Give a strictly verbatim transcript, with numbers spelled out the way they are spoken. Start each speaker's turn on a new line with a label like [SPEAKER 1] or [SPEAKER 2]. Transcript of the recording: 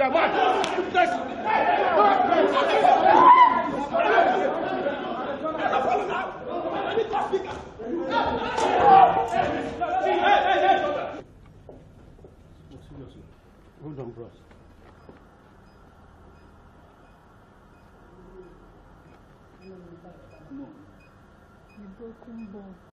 [SPEAKER 1] there. March. Let's. Hold on, bros.
[SPEAKER 2] No. You broken bone.